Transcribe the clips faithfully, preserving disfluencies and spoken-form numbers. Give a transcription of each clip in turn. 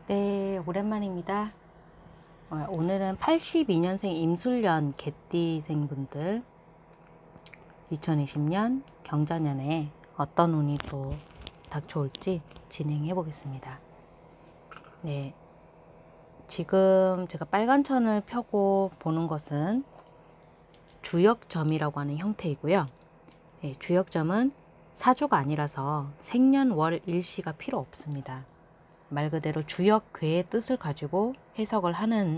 네, 오랜만입니다. 어, 오늘은 팔십이 년생 임술년 개띠생분들 이천이십 년 경자년에 어떤 운이 또 닥쳐올지 진행해 보겠습니다. 네, 지금 제가 빨간 천을 펴고 보는 것은 주역점이라고 하는 형태이고요. 네, 주역점은 사조가 아니라서 생년 월 일시가 필요 없습니다. 말 그대로 주역괴의 뜻을 가지고 해석을 하는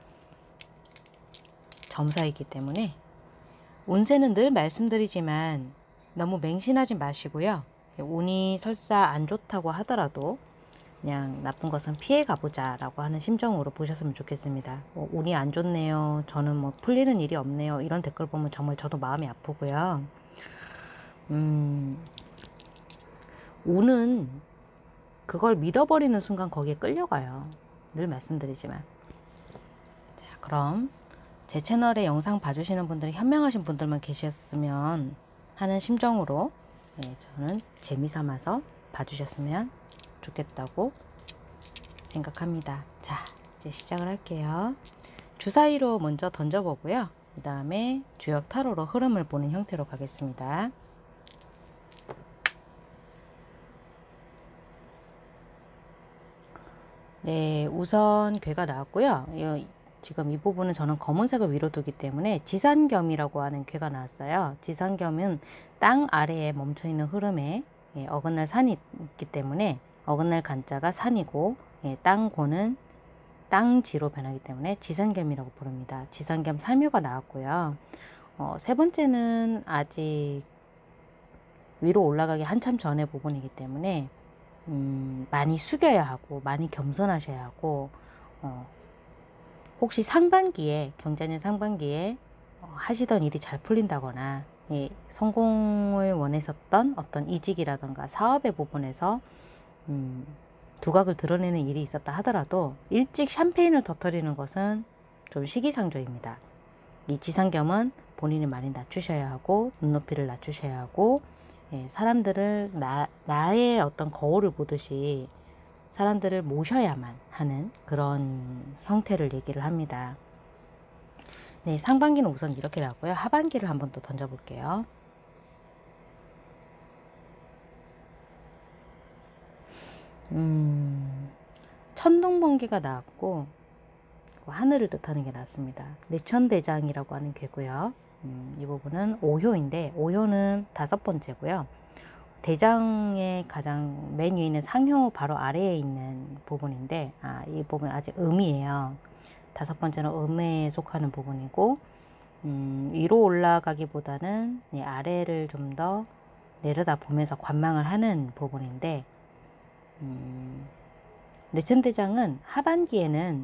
점사이기 때문에 운세는 늘 말씀드리지만 너무 맹신하지 마시고요. 운이 설사 안 좋다고 하더라도 그냥 나쁜 것은 피해 가보자 라고 하는 심정으로 보셨으면 좋겠습니다. 뭐 운이 안 좋네요. 저는 뭐 풀리는 일이 없네요. 이런 댓글 보면 정말 저도 마음이 아프고요. 음, 운은 그걸 믿어버리는 순간 거기에 끌려가요. 늘 말씀드리지만. 자, 그럼 제 채널에 영상 봐주시는 분들이 현명하신 분들만 계셨으면 하는 심정으로 네, 저는 재미삼아서 봐주셨으면 좋겠다고 생각합니다. 자, 이제 시작을 할게요. 주사위로 먼저 던져보고요. 그 다음에 주역 타로로 흐름을 보는 형태로 가겠습니다. 네, 우선 괴가 나왔고요. 이, 지금 이 부분은 저는 검은색을 위로 두기 때문에 지산겸이라고 하는 괴가 나왔어요. 지산겸은 땅 아래에 멈춰있는 흐름에 예, 어긋날 산이 있기 때문에 어긋날 간자가 산이고 예, 땅고는 땅지로 변하기 때문에 지산겸이라고 부릅니다. 지산겸 삼묘가 나왔고요. 어, 세 번째는 아직 위로 올라가기 한참 전의 부분이기 때문에 음, 많이 숙여야 하고 많이 겸손하셔야 하고 어, 혹시 상반기에 경자년 상반기에 어, 하시던 일이 잘 풀린다거나 예, 성공을 원했었던 어떤 이직이라던가 사업의 부분에서 음, 두각을 드러내는 일이 있었다 하더라도 일찍 샴페인을 터뜨리는 것은 좀 시기상조입니다. 이 지상겸은 본인이 많이 낮추셔야 하고 눈높이를 낮추셔야 하고 예, 사람들을 나, 나의 어떤 거울을 보듯이 사람들을 모셔야만 하는 그런 형태를 얘기를 합니다. 네, 상반기는 우선 이렇게 나왔고요. 하반기를 한번 또 던져볼게요. 음, 천둥번개가 나왔고 하늘을 뜻하는 게 나왔습니다. 내천대장이라고 하는 괴고요. 음, 이 부분은 오효인데 오효는 다섯 번째고요. 대장의 가장 맨 위에 있는 상효 바로 아래에 있는 부분인데 아, 이 부분 아직 음이에요. 다섯 번째는 음에 속하는 부분이고 음, 위로 올라가기보다는 이 아래를 좀 더 내려다 보면서 관망을 하는 부분인데 음, 뇌천대장은 하반기에는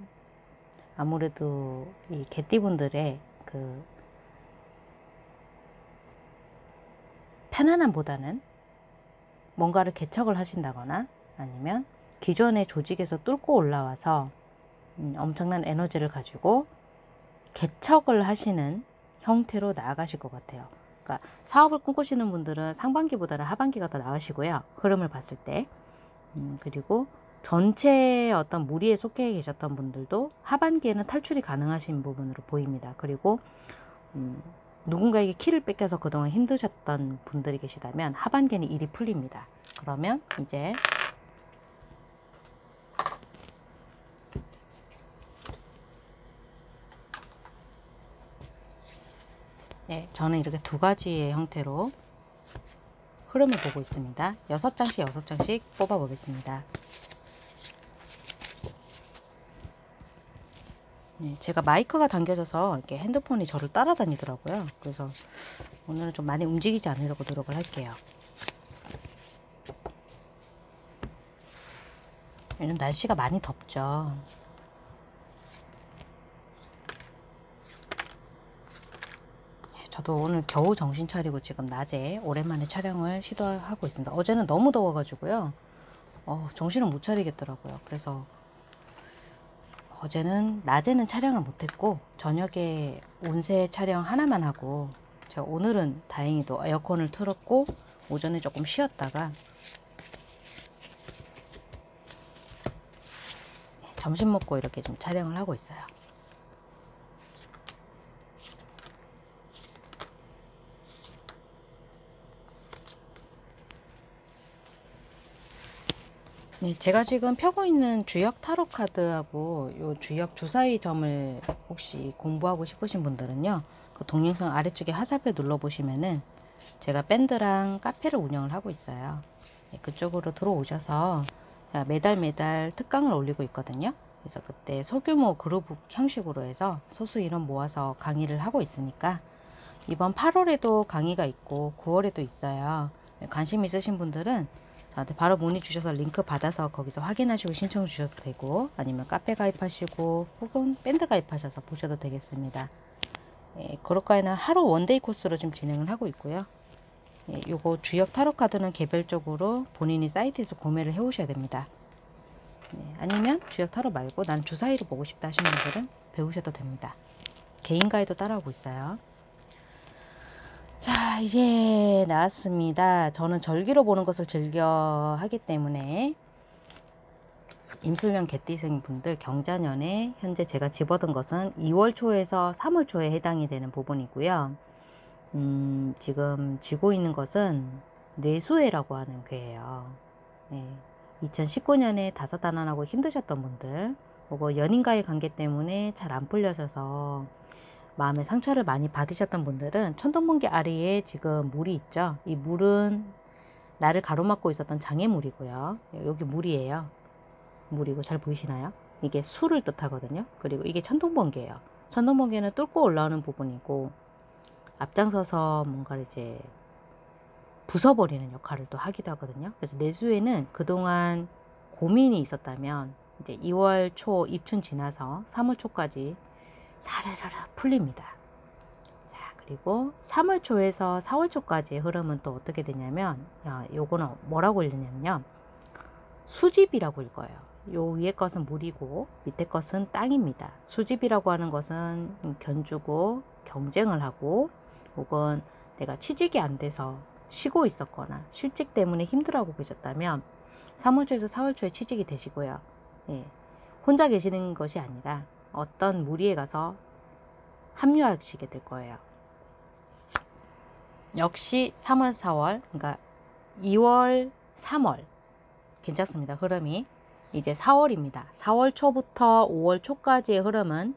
아무래도 이 개띠분들의 그 편안함보다는 뭔가를 개척을 하신다거나 아니면 기존의 조직에서 뚫고 올라와서 음, 엄청난 에너지를 가지고 개척을 하시는 형태로 나아가실 것 같아요. 그러니까 사업을 꿈꾸시는 분들은 상반기보다는 하반기가 더 나으시고요. 흐름을 봤을 때. 음, 그리고 전체 어떤 무리에 속해 계셨던 분들도 하반기에는 탈출이 가능하신 부분으로 보입니다. 그리고 음, 누군가에게 키를 뺏겨서 그동안 힘드셨던 분들이 계시다면 하반기에는 일이 풀립니다. 그러면 이제 네, 저는 이렇게 두 가지의 형태로 흐름을 보고 있습니다. 여섯 장씩 여섯 장씩 뽑아 보겠습니다. 네, 제가 마이크가 당겨져서 이렇게 핸드폰이 저를 따라다니더라고요. 그래서 오늘은 좀 많이 움직이지 않으려고 노력을 할게요. 요즘 날씨가 많이 덥죠. 저도 오늘 겨우 정신 차리고 지금 낮에 오랜만에 촬영을 시도하고 있습니다. 어제는 너무 더워가지고요. 어, 정신을 못 차리겠더라고요. 그래서 어제는 낮에는 촬영을 못했고 저녁에 운세 촬영 하나만 하고 제가 오늘은 다행히도 에어컨을 틀었고 오전에 조금 쉬었다가 점심 먹고 이렇게 좀 촬영을 하고 있어요. 네, 제가 지금 펴고 있는 주역 타로 카드하고 요 주역 주사위 점을 혹시 공부하고 싶으신 분들은요, 그 동영상 아래쪽에 화살표 눌러 보시면은 제가 밴드랑 카페를 운영을 하고 있어요. 네, 그쪽으로 들어오셔서 제가 매달 매달 특강을 올리고 있거든요. 그래서 그때 소규모 그룹 형식으로 해서 소수 인원 모아서 강의를 하고 있으니까 이번 팔월에도 강의가 있고 구월에도 있어요. 관심 있으신 분들은 저한테 바로 문의 주셔서 링크 받아서 거기서 확인하시고 신청 주셔도 되고, 아니면 카페 가입하시고 혹은 밴드 가입하셔서 보셔도 되겠습니다. 예, 그럴까에는 하루 원데이 코스로 좀 진행을 하고 있고요. 예, 요거 주역 타로 카드는 개별적으로 본인이 사이트에서 구매를 해 오셔야 됩니다. 예, 아니면 주역 타로 말고 난 주사위로 보고 싶다 하시는 분들은 배우셔도 됩니다. 개인 가이드 따라오고 있어요. 자, 이제 나왔습니다. 저는 절기로 보는 것을 즐겨 하기 때문에 임술년 개띠생 분들 경자년에 현재 제가 집어든 것은 이월 초에서 삼월 초에 해당이 되는 부분이고요. 음, 지금 쥐고 있는 것은 뇌수해라고 하는 괴예요. 네. 이천십구 년에 다사다난하고 힘드셨던 분들, 그리고 연인과의 관계 때문에 잘 안 풀려져서 마음의 상처를 많이 받으셨던 분들은 천둥번개 아래에 지금 물이 있죠. 이 물은 나를 가로막고 있었던 장애물이고요. 여기 물이에요. 물이고 잘 보이시나요? 이게 수를 뜻하거든요. 그리고 이게 천둥번개예요. 천둥번개는 뚫고 올라오는 부분이고 앞장서서 뭔가를 이제 부숴버리는 역할을 또 하기도 하거든요. 그래서 내수에는 그동안 고민이 있었다면 이제 이월 초 입춘 지나서 삼월 초까지 사르르르 풀립니다. 자, 그리고 삼월 초에서 사월 초까지의 흐름은 또 어떻게 되냐면, 야, 요거는 뭐라고 읽느냐면요, 수집이라고 읽어요. 요 위에 것은 물이고 밑에 것은 땅입니다. 수집이라고 하는 것은 견주고 경쟁을 하고, 혹은 내가 취직이 안 돼서 쉬고 있었거나 실직 때문에 힘들어하고 계셨다면 삼월 초에서 사월 초에 취직이 되시고요. 예, 혼자 계시는 것이 아니라 어떤 무리에 가서 합류하시게 될 거예요. 역시 삼월, 사월, 그러니까 이월, 삼월 괜찮습니다. 흐름이. 이제 사월입니다. 사월 초부터 오월 초까지의 흐름은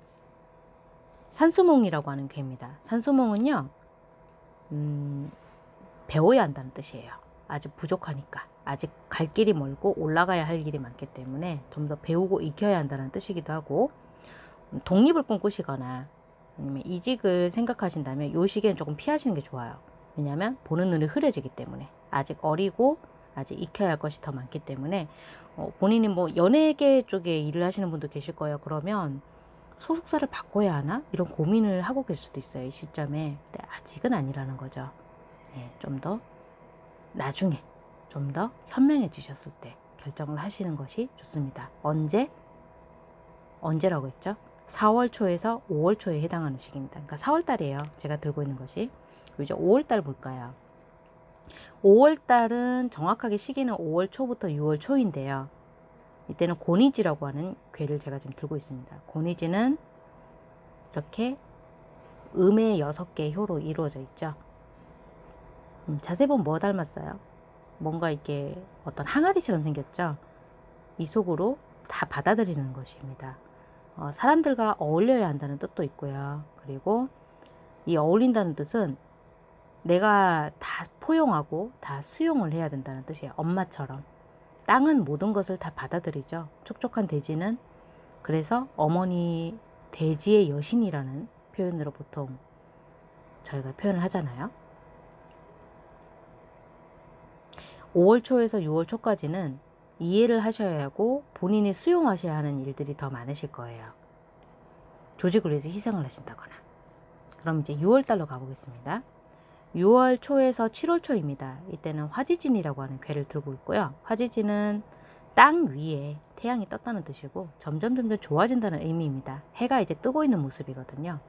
산수몽이라고 하는 괴입니다. 산수몽은요, 음, 배워야 한다는 뜻이에요. 아직 부족하니까. 아직 갈 길이 멀고 올라가야 할 일이 많기 때문에 좀 더 배우고 익혀야 한다는 뜻이기도 하고, 독립을 꿈꾸시거나 아니면 이직을 생각하신다면 이 시기엔 조금 피하시는 게 좋아요. 왜냐하면 보는 눈이 흐려지기 때문에 아직 어리고 아직 익혀야 할 것이 더 많기 때문에, 어, 본인이 뭐 연예계 쪽에 일을 하시는 분도 계실 거예요. 그러면 소속사를 바꿔야 하나? 이런 고민을 하고 계실 수도 있어요. 이 시점에. 근데 아직은 아니라는 거죠. 네, 좀 더 나중에 좀 더 현명해지셨을 때 결정을 하시는 것이 좋습니다. 언제? 언제라고 했죠? 사월 초에서 오월 초에 해당하는 시기입니다. 그러니까 사월 달이에요. 제가 들고 있는 것이. 이제 오월 달 볼까요? 오월 달은 정확하게 시기는 오월 초부터 유월 초인데요. 이때는 고니지라고 하는 괴를 제가 지금 들고 있습니다. 고니지는 이렇게 음의 여섯 개의 효로 이루어져 있죠. 음, 자세히 보면 뭐 닮았어요? 뭔가 이렇게 어떤 항아리처럼 생겼죠. 이 속으로 다 받아들이는 것입니다. 어, 사람들과 어울려야 한다는 뜻도 있고요. 그리고 이 어울린다는 뜻은 내가 다 포용하고 다 수용을 해야 된다는 뜻이에요. 엄마처럼. 땅은 모든 것을 다 받아들이죠. 촉촉한 대지는 그래서 어머니 대지의 여신이라는 표현으로 보통 저희가 표현을 하잖아요. 오월 초에서 유월 초까지는 이해를 하셔야 하고 본인이 수용하셔야 하는 일들이 더 많으실 거예요. 조직을 위해서 희생을 하신다거나. 그럼 이제 유월 달로 가보겠습니다. 유월 초에서 칠월 초입니다. 이때는 화지진이라고 하는 괴를 들고 있고요. 화지진은 땅 위에 태양이 떴다는 뜻이고 점점 점점 좋아진다는 의미입니다. 해가 이제 뜨고 있는 모습이거든요.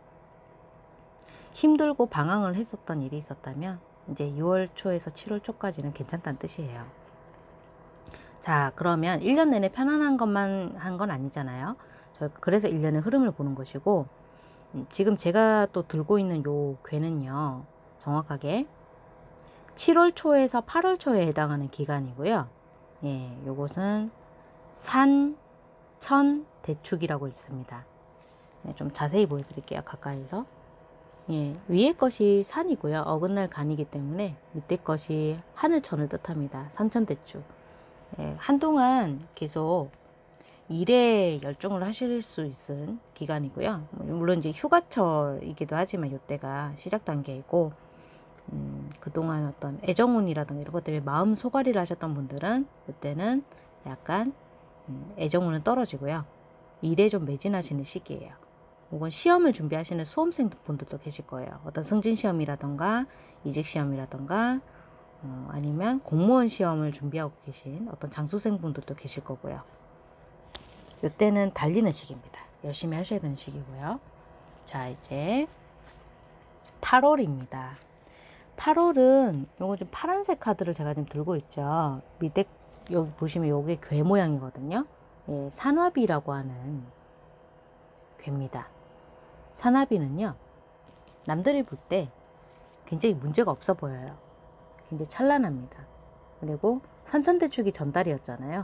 힘들고 방황을 했었던 일이 있었다면 이제 유월 초에서 칠월 초까지는 괜찮다는 뜻이에요. 자, 그러면 일 년 내내 편안한 것만 한 건 아니잖아요. 저희가 그래서 일 년의 흐름을 보는 것이고, 음, 지금 제가 또 들고 있는 요 괴는요, 정확하게 칠월 초에서 팔월 초에 해당하는 기간이고요. 예, 요것은 산, 천, 대축이라고 있습니다. 예, 좀 자세히 보여드릴게요. 가까이서. 예, 위에 것이 산이고요. 어긋날 간이기 때문에 밑에 것이 하늘천을 뜻합니다. 산천대축. 예, 한동안 계속 일에 열중을 하실 수 있는 기간이고요. 물론 이제 휴가철이기도 하지만 이때가 시작 단계이고, 음, 그동안 어떤 애정운이라든가 이런 것 때문에 마음 소갈이를 하셨던 분들은 이때는 약간 음, 애정운은 떨어지고요. 일에 좀 매진하시는 시기예요. 혹은 시험을 준비하시는 수험생 분들도 계실 거예요. 어떤 승진시험이라든가 이직시험이라든가 어, 아니면 공무원 시험을 준비하고 계신 어떤 장수생 분들도 계실 거고요. 이때는 달리는 시기입니다. 열심히 하셔야 되는 시기고요. 자, 이제 팔월입니다. 팔월은 요거 좀 파란색 카드를 제가 지금 들고 있죠. 밑에 여기 보시면 요게 괴 모양이거든요. 예, 산화비라고 하는 괴입니다. 산화비는요, 남들이 볼 때 굉장히 문제가 없어 보여요. 굉장히 찬란합니다. 그리고 산천대축이 전달이었잖아요.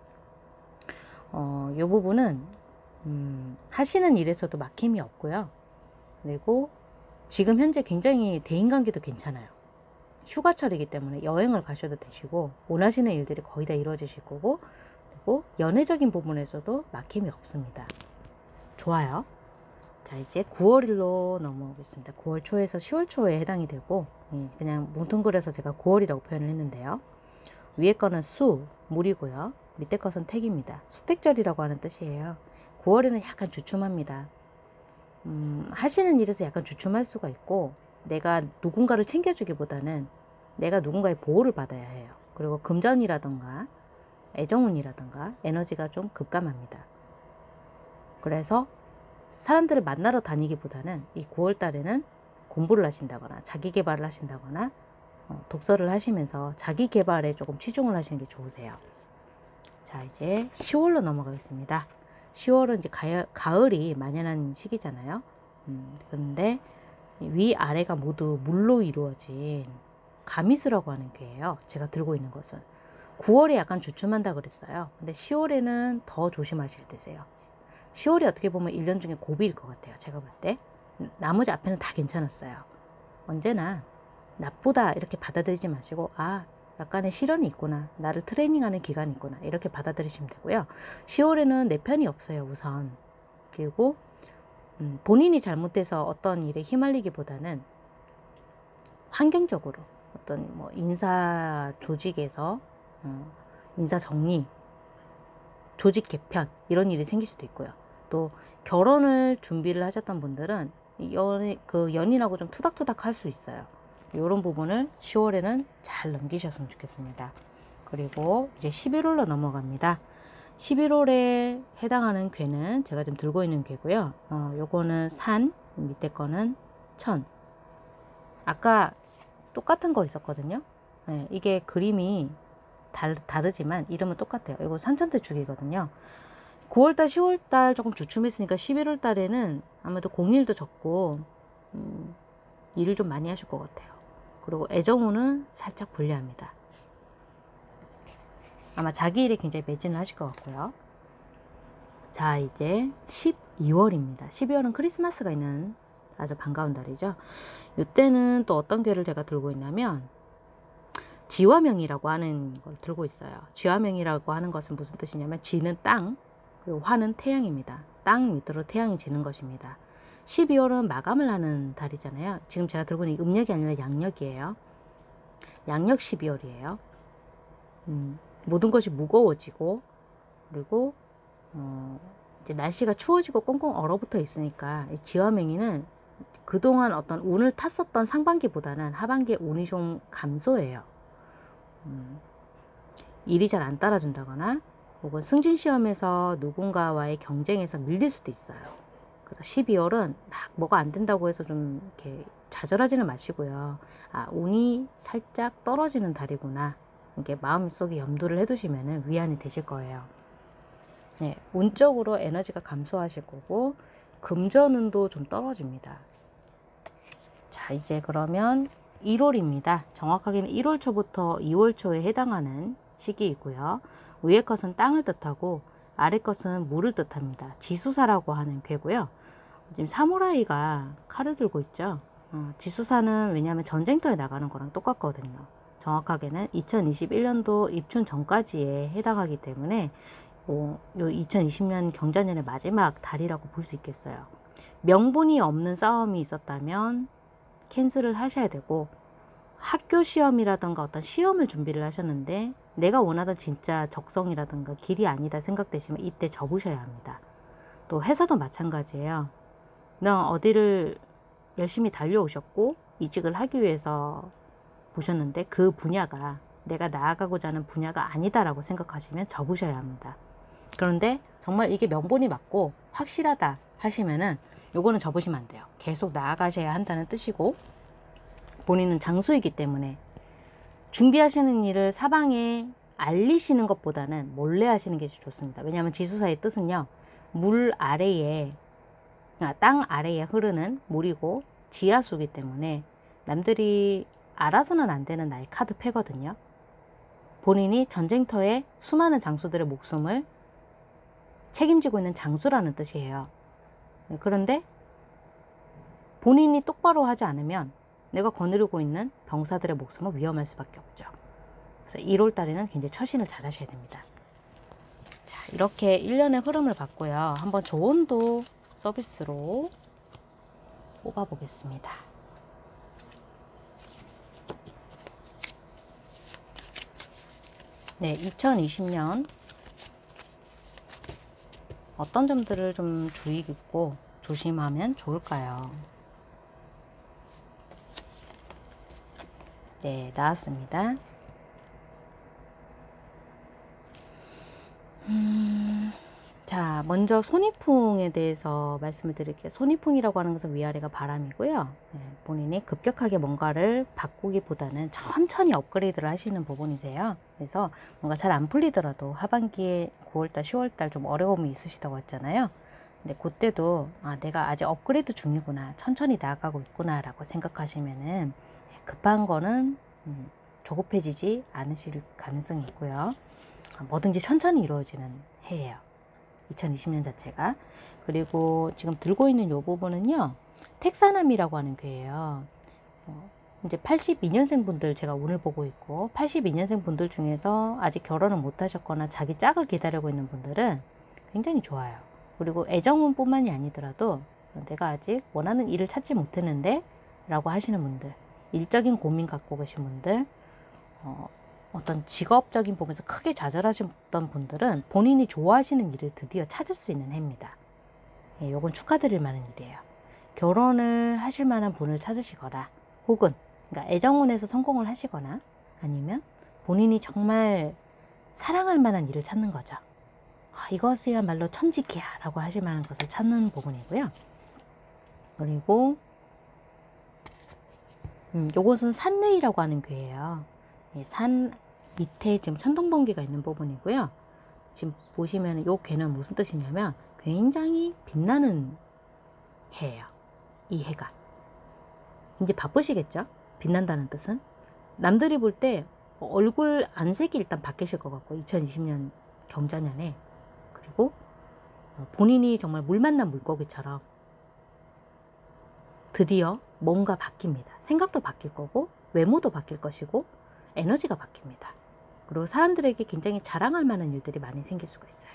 어, 요 부분은 음, 하시는 일에서도 막힘이 없고요. 그리고 지금 현재 굉장히 대인관계도 괜찮아요. 휴가철이기 때문에 여행을 가셔도 되시고 원하시는 일들이 거의 다 이루어지실 거고, 그리고 연애적인 부분에서도 막힘이 없습니다. 좋아요. 자, 이제 구월일로 넘어오겠습니다. 구월 초에서 시월 초에 해당이 되고, 그냥 뭉뚱그려서 제가 구월이라고 표현을 했는데요. 위에 거는 수, 물이고요. 밑에 것은 택입니다. 수택절이라고 하는 뜻이에요. 구월에는 약간 주춤합니다. 음, 하시는 일에서 약간 주춤할 수가 있고, 내가 누군가를 챙겨주기보다는 내가 누군가의 보호를 받아야 해요. 그리고 금전이라던가 애정운이라던가 에너지가 좀 급감합니다. 그래서 사람들을 만나러 다니기보다는 이 구월 달에는 공부를 하신다거나 자기 개발을 하신다거나 어, 독서를 하시면서 자기 개발에 조금 치중을 하시는 게 좋으세요. 자, 이제 시월로 넘어가겠습니다. 시월은 이제 가을, 가을이 만연한 시기잖아요. 음, 그런데 위아래가 모두 물로 이루어진 가미수라고 하는 괴예요. 제가 들고 있는 것은. 구월에 약간 주춤한다 그랬어요. 근데 시월에는 더 조심하셔야 되세요. 시월이 어떻게 보면 일 년 중에 고비일 것 같아요. 제가 볼 때. 나머지 앞에는 다 괜찮았어요. 언제나 나쁘다 이렇게 받아들이지 마시고, 아, 약간의 시련이 있구나, 나를 트레이닝하는 기간이 있구나, 이렇게 받아들이시면 되고요. 시월에는 내 편이 없어요, 우선. 그리고 음, 본인이 잘못돼서 어떤 일에 휘말리기보다는 환경적으로 어떤 뭐 인사 조직에서 어, 인사 정리, 조직 개편 이런 일이 생길 수도 있고요. 또 결혼을 준비를 하셨던 분들은 연, 그 연인하고 좀 투닥투닥 할 수 있어요. 이런 부분을 시월에는 잘 넘기셨으면 좋겠습니다. 그리고 이제 십일월로 넘어갑니다. 십일월에 해당하는 괴는 제가 지금 들고 있는 괴고요. 어, 요거는 산, 밑에 거는 천. 아까 똑같은 거 있었거든요. 네, 이게 그림이 다르, 다르지만 이름은 똑같아요. 이거 산천대축이거든요. 구월달, 시월달 조금 주춤했으니까 십일월달에는 아무래도 공일도 적고 음, 일을 좀 많이 하실 것 같아요. 그리고 애정운은 살짝 불리합니다. 아마 자기 일에 굉장히 매진을 하실 것 같고요. 자, 이제 십이월입니다. 십이월은 크리스마스가 있는 아주 반가운 달이죠. 이때는 또 어떤 괴를 제가 들고 있냐면 지화명이라고 하는 걸 들고 있어요. 지화명이라고 하는 것은 무슨 뜻이냐면 지는 땅, 그리고 화는 태양입니다. 땅 밑으로 태양이 지는 것입니다. 십이월은 마감을 하는 달이잖아요. 지금 제가 들고 있는 음력이 아니라 양력이에요. 양력 십이월이에요. 음, 모든 것이 무거워지고, 그리고 어, 이제 날씨가 추워지고 꽁꽁 얼어붙어 있으니까 이 지화명이는 그동안 어떤 운을 탔었던 상반기보다는 하반기에 운이 좀 감소해요. 음, 일이 잘 안 따라준다거나 혹은 승진시험에서 누군가와의 경쟁에서 밀릴 수도 있어요. 그래서 십이월은 막 뭐가 안 된다고 해서 좀 이렇게 좌절하지는 마시고요. 아, 운이 살짝 떨어지는 달이구나. 이게 마음속에 염두를 해두시면 위안이 되실 거예요. 네, 운적으로 에너지가 감소하실 거고 금전운도 좀 떨어집니다. 자, 이제 그러면 일월입니다. 정확하게는 일월 초부터 이월 초에 해당하는 시기이고요. 위의 것은 땅을 뜻하고 아래 것은 물을 뜻합니다. 지수사라고 하는 괴고요. 지금 사무라이가 칼을 들고 있죠. 어, 지수사는 왜냐하면 전쟁터에 나가는 거랑 똑같거든요. 정확하게는 이천이십일 년도 입춘 전까지에 해당하기 때문에 뭐, 요 이천이십 년 경자년의 마지막 달이라고 볼 수 있겠어요. 명분이 없는 싸움이 있었다면 캔슬을 하셔야 되고, 학교 시험이라든가 어떤 시험을 준비를 하셨는데 내가 원하던 진짜 적성이라든가 길이 아니다 생각되시면 이때 접으셔야 합니다. 또 회사도 마찬가지예요. 너 어디를 열심히 달려오셨고 이직을 하기 위해서 보셨는데 그 분야가 내가 나아가고자 하는 분야가 아니다라고 생각하시면 접으셔야 합니다. 그런데 정말 이게 명분이 맞고 확실하다 하시면은 요거는 접으시면 안 돼요. 계속 나아가셔야 한다는 뜻이고, 본인은 장수이기 때문에 준비하시는 일을 사방에 알리시는 것보다는 몰래 하시는 게 좋습니다. 왜냐하면 지수사의 뜻은요, 물 아래에, 땅 아래에 흐르는 물이고 지하수이기 때문에 남들이 알아서는 안 되는 날카드 패거든요. 본인이 전쟁터에 수많은 장수들의 목숨을 책임지고 있는 장수라는 뜻이에요. 그런데 본인이 똑바로 하지 않으면 내가 거느리고 있는 병사들의 목숨은 위험할 수밖에 없죠. 그래서 일월 달에는 굉장히 처신을 잘 하셔야 됩니다. 자, 이렇게 일 년의 흐름을 봤고요. 한번 조언도 서비스로 뽑아 보겠습니다. 네, 이천이십 년 어떤 점들을 좀 주의 깊고 조심하면 좋을까요? 네, 나왔습니다. 음, 자, 먼저 손이풍에 대해서 말씀을 드릴게요. 손이풍이라고 하는 것은 위아래가 바람이고요. 네, 본인이 급격하게 뭔가를 바꾸기보다는 천천히 업그레이드를 하시는 부분이세요. 그래서 뭔가 잘 안 풀리더라도 하반기에 구월 달, 시월 달 좀 어려움이 있으시다고 했잖아요. 근데 그때도 아, 내가 아직 업그레이드 중이구나, 천천히 나아가고 있구나 라고 생각하시면은 급한 거는 음, 조급해지지 않으실 가능성이 있고요. 뭐든지 천천히 이루어지는 해예요. 이천이십 년 자체가. 그리고 지금 들고 있는 이 부분은요, 택사남이라고 하는 괴예요. 어, 이제 팔십이 년생 분들 제가 오늘 보고 있고, 팔십이 년생 분들 중에서 아직 결혼을 못 하셨거나 자기 짝을 기다리고 있는 분들은 굉장히 좋아요. 그리고 애정운 뿐만이 아니더라도 내가 아직 원하는 일을 찾지 못했는데 라고 하시는 분들, 일적인 고민 갖고 계신 분들, 어, 어떤 직업적인 부분에서 크게 좌절하셨던 분들은 본인이 좋아하시는 일을 드디어 찾을 수 있는 해입니다. 예, 요건 축하드릴 만한 일이에요. 결혼을 하실 만한 분을 찾으시거나, 혹은 그러니까 애정운에서 성공을 하시거나, 아니면 본인이 정말 사랑할 만한 일을 찾는 거죠. 아, 이것이야말로 천직이야 라고 하실 만한 것을 찾는 부분이고요. 그리고 음, 요것은 산내이라고 하는 괴예요. 예, 산 밑에 지금 천둥번개가 있는 부분이고요. 지금 보시면 요 괴는 무슨 뜻이냐면 굉장히 빛나는 해예요. 이 해가. 이제 바쁘시겠죠? 빛난다는 뜻은. 남들이 볼 때 얼굴 안색이 일단 바뀌실 것 같고, 이천이십 년 경자년에. 그리고 본인이 정말 물 만난 물고기처럼 드디어 뭔가 바뀝니다. 생각도 바뀔 거고, 외모도 바뀔 것이고, 에너지가 바뀝니다. 그리고 사람들에게 굉장히 자랑할 만한 일들이 많이 생길 수가 있어요.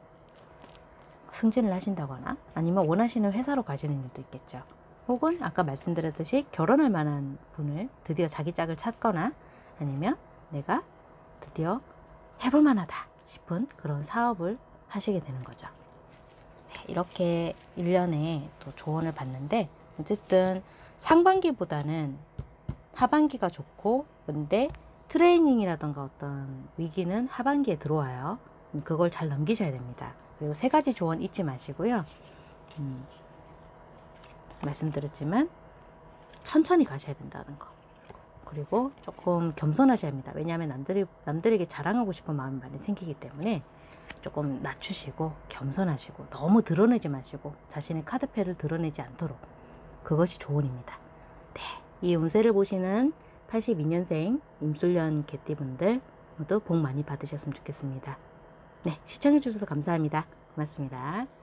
승진을 하신다거나 아니면 원하시는 회사로 가시는 일도 있겠죠. 혹은 아까 말씀드렸듯이 결혼할 만한 분을 드디어 자기 짝을 찾거나, 아니면 내가 드디어 해볼 만하다 싶은 그런 사업을 하시게 되는 거죠. 네, 이렇게 일 년에 또 조언을 받는데, 어쨌든 상반기보다는 하반기가 좋고, 근데 트레이닝이라던가 어떤 위기는 하반기에 들어와요. 그걸 잘 넘기셔야 됩니다. 그리고 세 가지 조언 잊지 마시고요. 음, 말씀드렸지만 천천히 가셔야 된다는 거. 그리고 조금 겸손하셔야 합니다. 왜냐하면 남들이, 남들에게 자랑하고 싶은 마음이 많이 생기기 때문에 조금 낮추시고 겸손하시고 너무 드러내지 마시고 자신의 카드패를 드러내지 않도록, 그것이 조언입니다. 네, 이 운세를 보시는 팔십이 년생 임술년 개띠분들 모두 복 많이 받으셨으면 좋겠습니다. 네, 시청해 주셔서 감사합니다. 고맙습니다.